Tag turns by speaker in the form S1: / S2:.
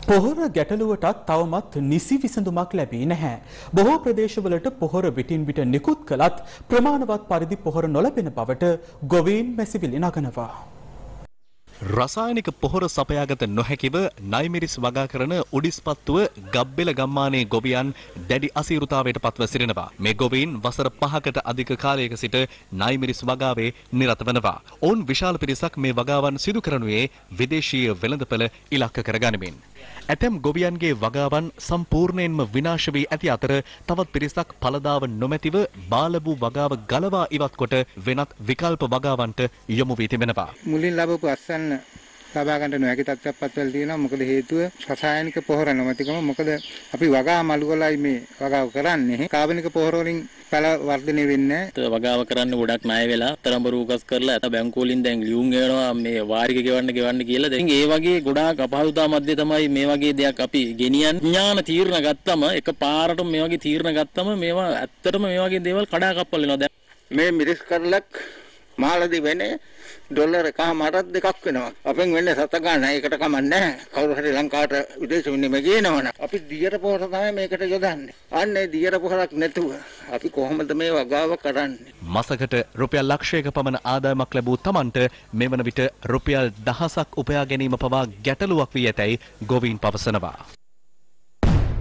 S1: පොහොර ගැටලුවටත් තවමත් නිසි විසඳුමක් ලැබී නැහැ. බොහෝ ප්‍රදේශවලට පොහොර විටින් විට නිකුත් කළත් ප්‍රමාණවත් පරිදි පොහොර නොලැබෙන බවට ගොවීන් මැසිවිලි නගනවා.
S2: රසායනික පොහොර සපයාගත නොහැකිව නයිමිරිස් වගා කරන උඩිස්පත්තුව ගබ්බෙල ගම්මානයේ ගොවියන් දැඩි අසීරුතාවයට පත්ව සිටිනවා. මේ ගොවීන් වසර 5කට අධික කාලයක සිට නයිමිරිස් වගාවේ නිරත වෙනවා. ඔවුන් විශාල පිරිසක් මේ වගාවන් සිදු කරනුයේ විදේශීය වෙළඳපළ ඉලක්ක කරගනිමින්. ඇතැම් ගොවියන්ගේ වගාවන් සම්පූර්ණයෙන්ම විනාශ වී ඇති අතර තවත් පිරිසක් පළදාව නොමැතිව බාලබු වගාව ගලවා ඉවත් කොට වෙනත් විකල්ප වගාවන්ට යොමු වී තිබෙනවා.
S3: මුලින් ලැබපු අස්සන්න ලබා ගන්න නොහැකි තත්ත්වයක්පත් වෙලා තියෙනවා. මොකද හේතුව රසායනික පොහොර නොමැතිකම. මොකද අපි වගා මළු වලයි මේ වගාව කරන්නේ. කාබනික පොහොර වලින් පළ වර්ධනය වෙන්නේ නැහැ.
S4: වගාව කරන්න ගොඩක් ණය වෙලා තරඹ රූකස් කරලා අත බැංකුව වලින් දැන් ලියුම් ගෙවනවා මේ වාරික ගෙවන්න කියලා. දැන් ඒ වගේ ගොඩාක් අපහසුතා මැද්දේ තමයි මේ වගේ දෙයක් අපි ගෙනියන්නේ. ඥාන තීරණ ගත්තම එක පාරට මේ වගේ තීරණ ගත්තම මේවා ඇත්තටම මේ වගේ දේවල් කඩාකප්පල් වෙනවා. දැන්
S3: මේ මිරිස් කරලක් මාළදී වෙන්නේ ඩොලර් එකමාරක් දෙකක් වෙනවා. අපෙන් වෙන්නේ සත ගන්න. ඒකට කමක් නැහැ. කවුරු හරි ලංකාවට විදේශ විනිමය ගේනවනම් අපි දියර පොහොර තමයි මේකට යොදන්නේ. අන්නේ දියර පොහොරක් නැතුව අපි කොහොමද මේ වගාව කරන්නේ?
S2: මාසකට රුපියල් ලක්ෂයක පමණ ආදායමක් ලැබූ තමන්ට මෙවන විට රුපියල් 1000ක් උපයා ගැනීම පවා ගැටලුවක් වී ඇතැයි ගොවීන් පවසනවා.